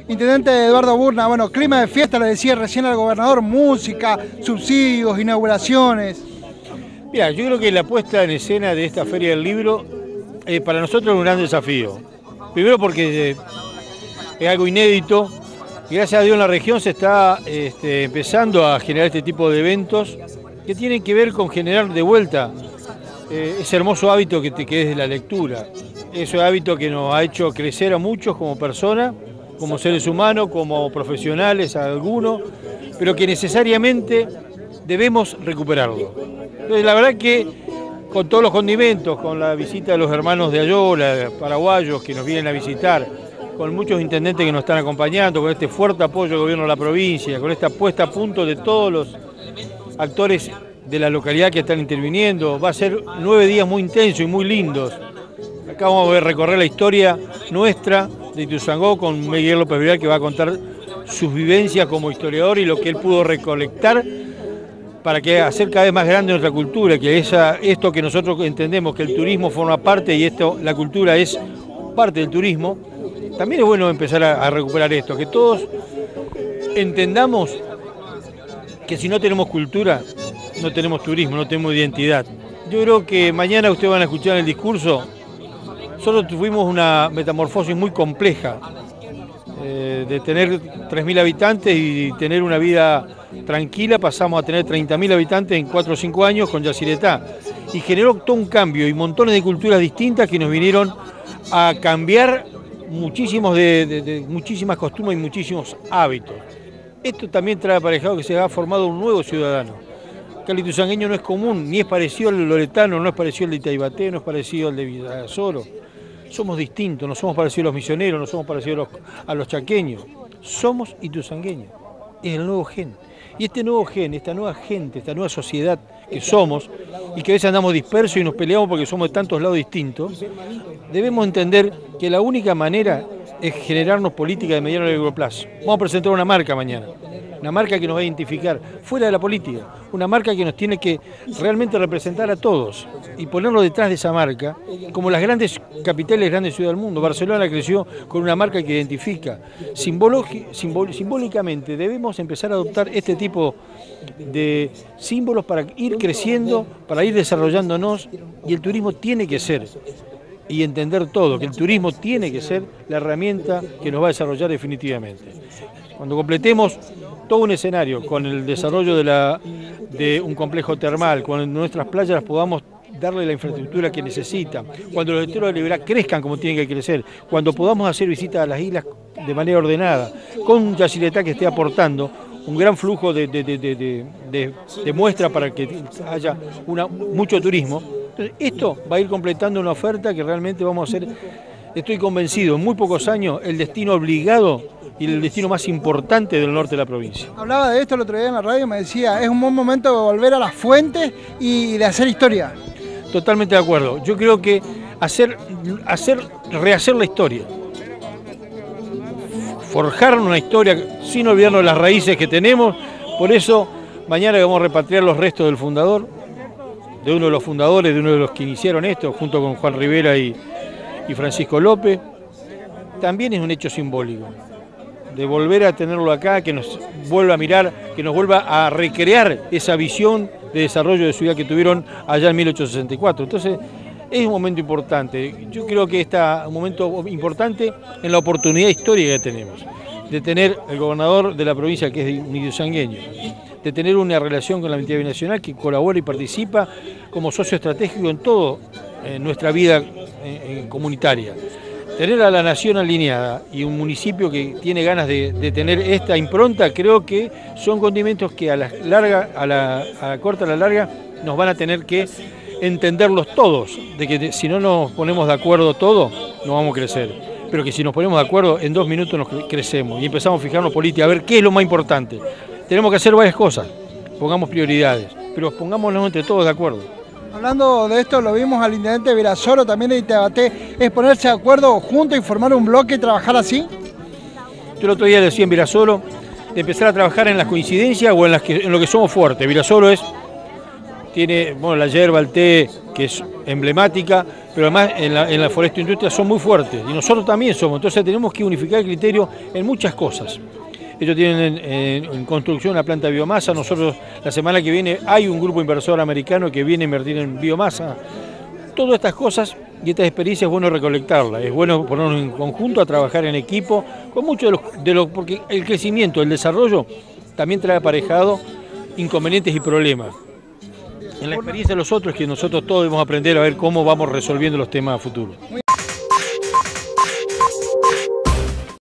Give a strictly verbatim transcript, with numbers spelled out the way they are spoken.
Intendente Eduardo Burna, bueno, clima de fiesta, le decía recién al gobernador, música, subsidios, inauguraciones. Mira, yo creo que la puesta en escena de esta Feria del Libro eh, para nosotros es un gran desafío. Primero porque eh, es algo inédito y gracias a Dios en la región se está este, empezando a generar este tipo de eventos que tienen que ver con generar de vuelta eh, ese hermoso hábito que, te, que es de la lectura. Ese hábito que nos ha hecho crecer a muchos como personas, como seres humanos, como profesionales a algunos, pero que necesariamente debemos recuperarlo. Entonces la verdad que con todos los condimentos, con la visita de los hermanos de Ayola, paraguayos que nos vienen a visitar, con muchos intendentes que nos están acompañando, con este fuerte apoyo del gobierno de la provincia, con esta puesta a punto de todos los actores de la localidad que están interviniendo, va a ser nueve días muy intensos y muy lindos. Acá vamos a recorrer la historia nuestra de Ituzaingó con Miguel López Vidal, que va a contar sus vivencias como historiador y lo que él pudo recolectar para que hacer cada vez más grande nuestra cultura, que esa, esto que nosotros entendemos que el turismo forma parte y esto, la cultura es parte del turismo. También es bueno empezar a, a recuperar esto, que todos entendamos que si no tenemos cultura, no tenemos turismo, no tenemos identidad. Yo creo que mañana ustedes van a escuchar el discurso. Nosotros tuvimos una metamorfosis muy compleja, eh, de tener tres mil habitantes y tener una vida tranquila, pasamos a tener treinta mil habitantes en cuatro o cinco años con Yacyretá. Y generó todo un cambio y montones de culturas distintas que nos vinieron a cambiar muchísimos de, de, de, muchísimas costumbres y muchísimos hábitos. Esto también trae aparejado que se ha formado un nuevo ciudadano. Que el ituzaingueño no es común, ni es parecido al loretano, no es parecido al de Itaibaté, no es parecido al de Villasoro. Somos distintos, no somos parecidos a los misioneros, no somos parecidos a los, a los chaqueños. Somos ituzaingueños, es el nuevo gen. Y este nuevo gen, esta nueva gente, esta nueva sociedad que somos, y que a veces andamos dispersos y nos peleamos porque somos de tantos lados distintos, debemos entender que la única manera es generarnos política de mediano y largo plazo. Vamos a presentar una marca mañana, una marca que nos va a identificar fuera de la política, una marca que nos tiene que realmente representar a todos y ponerlo detrás de esa marca, como las grandes capitales, grandes ciudades del mundo. Barcelona creció con una marca que identifica. Simbolo, simbol, simbólicamente debemos empezar a adoptar este tipo de símbolos para ir creciendo, para ir desarrollándonos, y el turismo tiene que ser, y entender todo, que el turismo tiene que ser la herramienta que nos va a desarrollar definitivamente. Cuando completemos todo un escenario con el desarrollo de, la, de un complejo termal, cuando nuestras playas podamos darle la infraestructura que necesitan, cuando los esteros de Liberá crezcan como tienen que crecer, cuando podamos hacer visitas a las islas de manera ordenada, con un Yacyretá que esté aportando un gran flujo de, de, de, de, de, de muestra para que haya una, mucho turismo. Entonces, esto va a ir completando una oferta que realmente vamos a hacer, estoy convencido, en muy pocos años, el destino obligado y el destino más importante del norte de la provincia. Hablaba de esto el otro día en la radio, me decía, es un buen momento de volver a las fuentes y de hacer historia. Totalmente de acuerdo. Yo creo que hacer, hacer, rehacer la historia, forjar una historia sin olvidarnos de las raíces que tenemos. Por eso mañana vamos a repatriar los restos del fundador, de uno de los fundadores, de uno de los que iniciaron esto, junto con Juan Rivera y, y Francisco López. También es un hecho simbólico, de volver a tenerlo acá, que nos vuelva a mirar, que nos vuelva a recrear esa visión de desarrollo de ciudad que tuvieron allá en mil ochocientos sesenta y cuatro. Entonces, es un momento importante. Yo creo que está un momento importante en la oportunidad histórica que tenemos, de tener el gobernador de la provincia, que es un ituzaingueño, de tener una relación con la entidad binacional que colabora y participa como socio estratégico en todo en nuestra vida eh, comunitaria. Tener a la nación alineada y un municipio que tiene ganas de, de tener esta impronta, creo que son condimentos que a la larga, a la, a la corta, a la larga, nos van a tener que entenderlos todos, de que si no nos ponemos de acuerdo todos, no vamos a crecer. Pero que si nos ponemos de acuerdo, en dos minutos nos crecemos y empezamos a fijarnos política, a ver qué es lo más importante. Tenemos que hacer varias cosas, pongamos prioridades, pero pongámonos entre todos de acuerdo. Hablando de esto, lo vimos al intendente Virasoro, también de Itaibaté, es ponerse de acuerdo juntos y formar un bloque y trabajar así. Yo el otro día decía en Virasoro, de empezar a trabajar en las coincidencias o en, las que, en lo que somos fuertes. Virasoro es tiene bueno, la yerba, el té, que es emblemática, pero además en la, en la forestoindustria son muy fuertes y nosotros también somos, entonces tenemos que unificar el criterio en muchas cosas. Ellos tienen en, en, en construcción una planta de biomasa, nosotros la semana que viene hay un grupo inversor americano que viene a invertir en biomasa. Todas estas cosas y estas experiencias es bueno recolectarlas, es bueno ponernos en conjunto a trabajar en equipo, con mucho de los, de los, porque el crecimiento, el desarrollo también trae aparejado inconvenientes y problemas. En la experiencia de los otros es que nosotros todos debemos aprender a ver cómo vamos resolviendo los temas a futuro.